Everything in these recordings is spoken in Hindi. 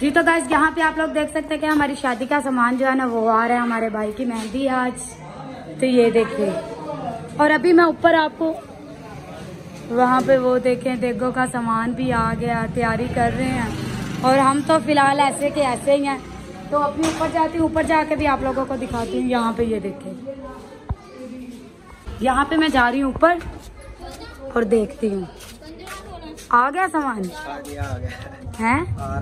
जी तो गाइस यहाँ पे आप लोग देख सकते हैं कि हमारी शादी का सामान जो है ना वो आ रहा है। हमारे भाई की मेहंदी है आज, तो ये देखिए। और अभी मैं ऊपर आपको वहाँ पे वो देखें देगो का सामान भी आ गया, तैयारी कर रहे हैं। और हम तो फिलहाल ऐसे के ऐसे ही हैं, तो अभी ऊपर जाती हूँ, ऊपर जाके भी आप लोगों को दिखाती हूँ। यहाँ पे ये देखें, यहाँ पे मैं जा रही हूँ ऊपर और देखती हूँ आ गया सामान। आ गया है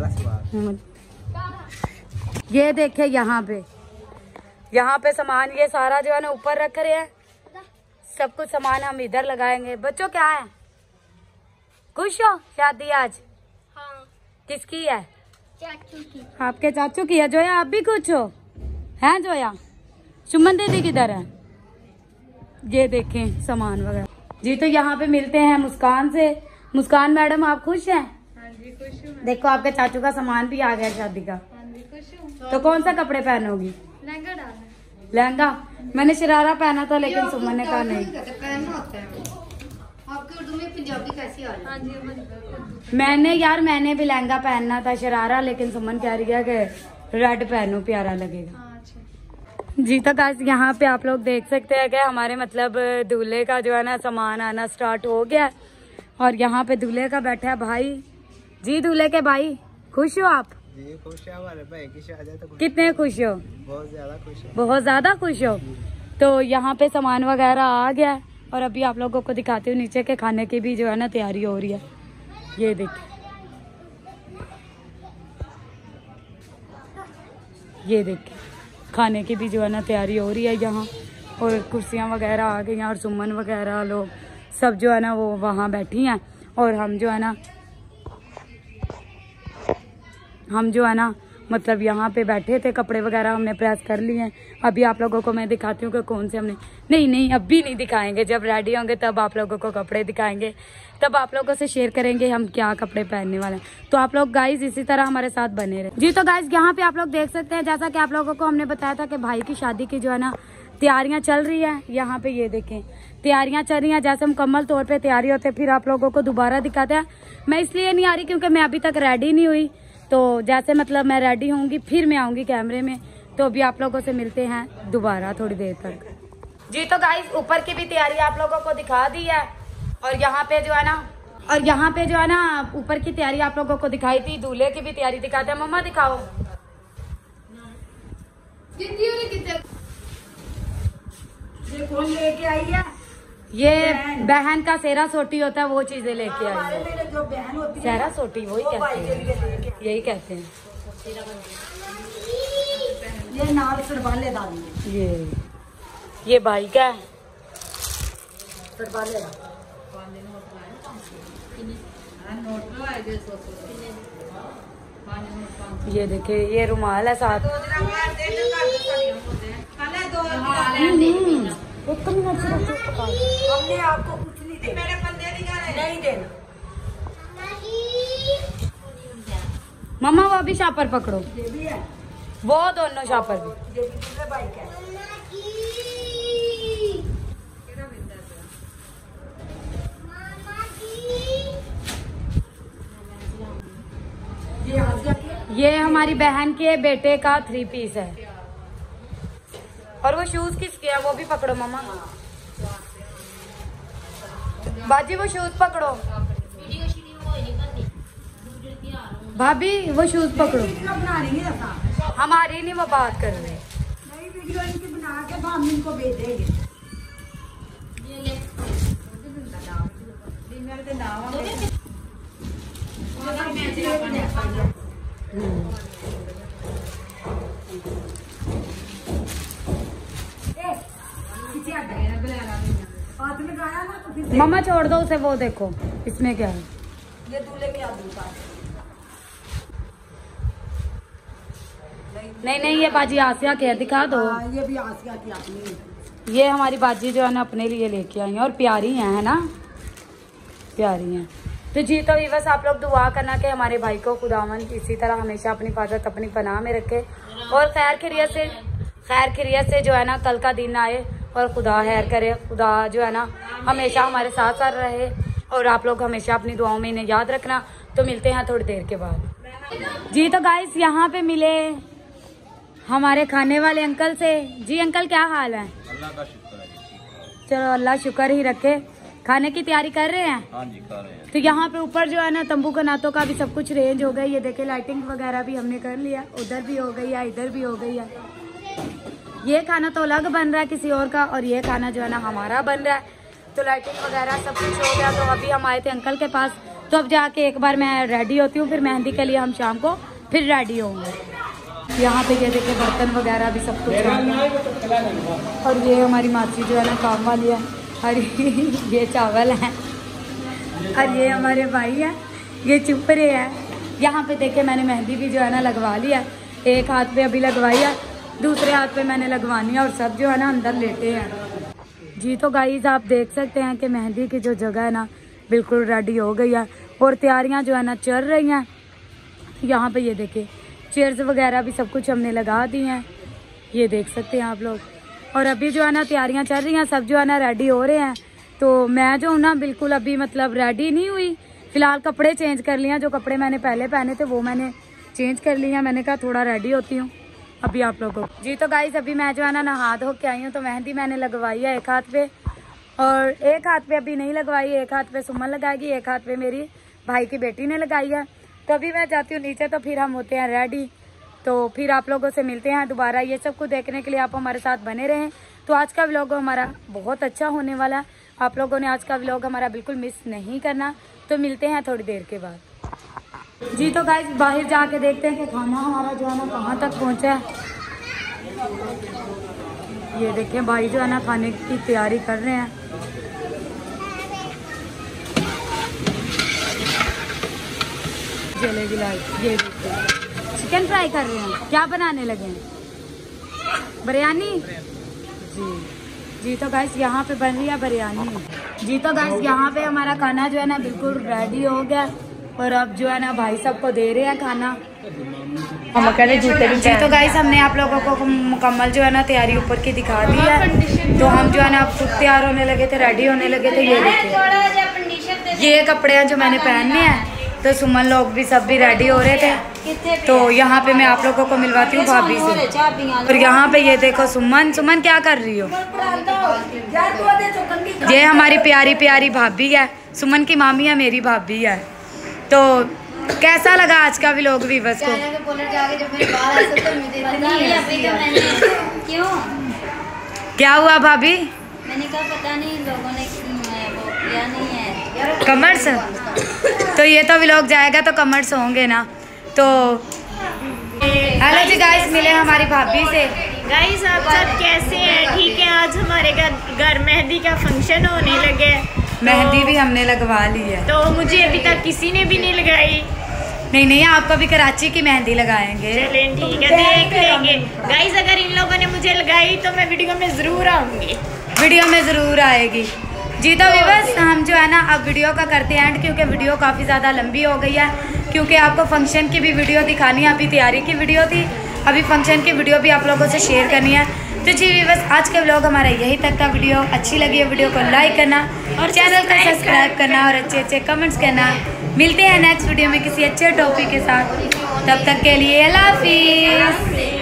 ये देखे यहाँ पे सामान ये सारा जो है ना ऊपर रख रहे हैं। सब कुछ सामान हम इधर लगाएंगे। बच्चों क्या है, खुश हो? शादी आज हाँ। किसकी है? चाचू की। आपके चाचू की है। जोया आप भी खुश हो? हैं जोया? सुमन दीदी किधर है? ये देखें सामान वगैरह। जी तो यहाँ पे मिलते हैं मुस्कान से। मुस्कान मैडम आप खुश हैं? हाँ जी खुश हूँ। देखो आपके चाचू का सामान भी आ गया शादी का। हाँ जी खुश हूँ। तो कौन सा कपड़े पहनोगी? लहंगा डालना। लहंगा? मैंने शरारा पहना था लेकिन सुमन ने कहा नहीं। पहनना होता है। आपकी उर्दू में पंजाबी कैसी आ रही है? हाँ जी मैंने भी लहंगा पहनना था, शरारा, लेकिन सुमन कह रही है कि रेड पहनो, प्यारा लगेगा। हाँ अच्छा। जी तो गाइस यहाँ पे आप लोग देख सकते हैं कि हमारे मतलब दूल्हे का जो है ना सामान आना स्टार्ट हो गया। और यहाँ पे दूल्हे का बैठा है भाई। जी दूल्हे के भाई, खुश हो आप? जी खुश है, हमारे भाई की शादी तो कितने खुश हो? बहुत ज्यादा खुश है। बहुत ज्यादा खुश हो। तो यहाँ पे सामान वगैरह आ गया और अभी आप लोगों को दिखाती हूँ नीचे के खाने की भी जो है ना तैयारी हो रही है। ये देखिए, ये देखिए खाने की भी जो है ना तैयारी हो रही है यहाँ। और कुर्सियाँ वगैरह आ गई हैं और सुमन वगैरह लोग सब जो है ना वो वहाँ बैठी हैं। और हम जो है ना मतलब यहाँ पे बैठे थे, कपड़े वगैरह हमने प्रेस कर लिए हैं। अभी आप लोगों को मैं दिखाती हूँ कि कौन से हमने नहीं अभी नहीं दिखाएंगे, जब रेडी होंगे तब आप लोगों को कपड़े दिखाएंगे, तब आप लोगों से शेयर करेंगे हम क्या कपड़े पहनने वाले हैं। तो आप लोग गाइज इसी तरह हमारे साथ बने रहे। जी तो गाइज यहाँ पे आप लोग देख सकते हैं, जैसा कि आप लोगों को हमने बताया था कि भाई की शादी की जो है ना तैयारियां चल रही है। यहाँ पे ये देखें तैयारियां चल रही हैं, जैसे मुकम्मल तौर पे तैयारी होते फिर आप लोगों को दोबारा दिखाते हैं। मैं इसलिए नहीं आ रही क्योंकि मैं अभी तक रेडी नहीं हुई, तो जैसे मतलब मैं रेडी होंगी फिर मैं आऊंगी कैमरे में। तो अभी आप लोगों से मिलते हैं दोबारा थोड़ी देर तक। जी तो गाइस ऊपर की भी तैयारी आप लोगों को दिखा दी है। और यहाँ पे जो है ना ऊपर की तैयारी आप लोगों को दिखाई थी, दूल्हे की भी तैयारी दिखाते हैं। मम्मा दिखाओ। ये कौन लेके आई है? ये बहन का सेहरा सोटी होता है, वो चीजें लेके आई हमारे है। मेरे जो बहन होती है सेहरा सोटी वही वो कहते भाई के लिए हैं, लेके आई। यही कहते हैं। ये नाल सरबाले डाली ये भाई का है। सरबाले ये देखिए ये रुमाल है साथ। हमने आपको कुछ नहीं देना, नहीं देना। मम्मा वो भी शापर पकड़ो, ये भी है, वो दोनों शापर भी। ये भी दूसरे भाई का है। ये हमारी बहन के बेटे का 3 पीस है। और वो शूज किसके है वो भी पकड़ो मम्मा। बाजी वो शूज पकड़ो, भाभी वो शूज पकड़ो। बना रही है ऐसा। हमारी नहीं वो बात कर रहे। नई वीडियो इनकी बना के हम इनको भेज देंगे। मम्मा छोड़ दो उसे, वो देखो इसमें क्या है। ये दूल्हे के आदमी का नहीं ये बाजी आसिया के है, दिखा दो। ये भी आसिया की आदमी। ये हमारी बाजी जो है ना अपने लिए लेके आई है और प्यारी है ना, प्यारी है। तो जी तो बस आप लोग दुआ करना कि हमारे भाई को खुदावंद इसी तरह हमेशा अपनी हिफाजत अपनी पनाह में रखे और खैर खैरियत से जो है ना कल का दिन आए और खुदा खैर करे। खुदा जो है ना हमेशा हमारे साथ साथ रहे और आप लोग हमेशा अपनी दुआओं में इन्हें याद रखना। तो मिलते हैं थोड़ी देर के बाद। जी तो गाइस यहाँ पे मिले हमारे खाने वाले अंकल से। जी अंकल क्या हाल है? अल्लाह का शुक्र है। चलो अल्लाह शुक्र ही रखे। खाने की तैयारी कर रहे हैं? हाँ जी कर रहे हैं। तो यहाँ पे ऊपर जो है ना तंबू कनातों का भी सब कुछ रेंज हो गया। ये देखे लाइटिंग वगैरह भी हमने कर लिया, उधर भी हो गई है, इधर भी हो गई है। ये खाना तो अलग बन रहा है किसी और का, और ये खाना जो है ना हमारा बन रहा है। तो लाइटिंग वगैरह सब कुछ हो गया। तो अभी हम आए थे अंकल के पास, तो अब जाके एक बार मैं रेडी होती हूँ, फिर मेहंदी के लिए हम शाम को फिर रेडी होंगे। यहाँ पे ये देखे बर्तन वगैरह भी सब कुछ हो गया। और ये हमारी मासी जो है ना काम वाली है, और ये चावल है, और ये हमारे भाई है, ये चुप रहे हैं। यहाँ पे देखे मैंने मेहंदी भी जो है ना लगवा लिया। एक हाथ पे अभी लगवाई है, दूसरे हाथ पे मैंने लगवानी है, और सब जो है ना अंदर लेटे हैं। जी तो गाइस आप देख सकते हैं कि मेहंदी की जो जगह है ना बिल्कुल रेडी हो गई है, और तैयारियां जो है ना चल रही हैं। यहाँ पे ये देखिए चेयर्स वगैरह भी सब कुछ हमने लगा दी हैं, ये देख सकते हैं आप लोग। और अभी जो है ना तैयारियां चल रही हैं, सब जो है ना रेडी हो रहे हैं। तो मैं जो हूँ ना बिल्कुल अभी मतलब रेडी नहीं हुई, फिलहाल कपड़े चेंज कर लिए हैं। जो कपड़े मैंने पहले पहने थे वो मैंने चेंज कर लिए हैं। मैंने कहा थोड़ा रेडी होती हूँ अभी आप लोगों को। जी तो गाइस अभी मैं जो है ना नहा धो के आई हूँ। तो मेहंदी मैंने लगवाई है एक हाथ पे, और एक हाथ पे अभी नहीं लगवाई, एक हाथ पे सुमन लगाएगी, एक हाथ पे मेरी भाई की बेटी ने लगाई है। तो अभी मैं जाती हूँ नीचे, तो फिर हम होते हैं रेडी। तो फिर आप लोगों से मिलते हैं दोबारा। ये सब कुछ देखने के लिए आप हमारे साथ बने रहें। तो आज का व्लॉग हमारा बहुत अच्छा होने वाला है, आप लोगों ने आज का व्लॉग हमारा बिल्कुल मिस नहीं करना। तो मिलते हैं थोड़ी देर के बाद। जी तो गाइस बाहर जाके देखते हैं कि खाना हमारा जो है ना कहाँ तक पहुँचा है। ये देखें भाई जो है ना खाने की तैयारी कर रहे हैं। जलेबी लाइट, ये देखिए चिकन फ्राई कर रहे हैं। क्या बनाने लगे हैं? बिरयानी। जी तो गाइस यहाँ पे बन रही है बिरयानी। जी तो गाइस यहाँ पे हमारा खाना जो है ना बिल्कुल रेडी हो गया, और अब जो है ना भाई सबको दे रहे हैं खाना। जी तो गाइस हमने आप लोगों को मुकम्मल जो है ना तैयारी ऊपर की दिखा दी है। तो हम जो है ना अब खुद तैयार होने लगे थे, रेडी होने लगे थे। ये देखिए ये कपड़े हैं जो मैंने पहनने हैं। तो सुमन लोग भी सब भी रेडी हो रहे थे। तो यहाँ पे मैं आप लोगों को मिलवाती हूँ भाभी से। और यहाँ पे ये देखो सुमन क्या कर रही हो? ये हमारी प्यारी प्यारी भाभी है, सुमन की मामी है, मेरी भाभी है। तो कैसा लगा आज का व्लॉग व्यूअर्स को? क्या हुआ भाभी? मैंने कहा पता नहीं लोगों ने वो किया नहीं है कमेंट्स। तो ये तो व्लॉग जाएगा तो कमेंट्स होंगे ना। तो हेलो जी गाइस, मिले हमारी भाभी से। गाइस आप सब कैसे हैं? ठीक है। आज हमारे घर मेहंदी का फंक्शन होने लगे। मेहंदी भी हमने लगवा ली है। तो मुझे अभी तक किसी ने भी नहीं लगाई। नहीं आपको भी कराची की मेहंदी लगाएंगे। चलें ठीक है, देख लेंगे। गाइस अगर इन लोगों ने मुझे लगाई तो मैं वीडियो में ज़रूर आऊँगी। वीडियो में ज़रूर आएगी। जी तो व्यूअर्स हम जो है ना अब वीडियो का करते हैं एंड, क्योंकि वीडियो काफ़ी ज़्यादा लंबी हो गई है। क्योंकि आपको फंक्शन की भी वीडियो दिखानी है, अभी तैयारी की वीडियो थी, अभी फंक्शन की वीडियो भी आप लोगों से शेयर करनी है। तो जी व्यूअर्स आज के व्लॉग हमारा यही तक का। वीडियो अच्छी लगी है वीडियो को लाइक करना और चैनल को सब्सक्राइब करना और अच्छे कमेंट्स करना। मिलते हैं नेक्स्ट वीडियो में किसी अच्छे टॉपिक के साथ। तब तक के लिए अल्लाह हाफिज़।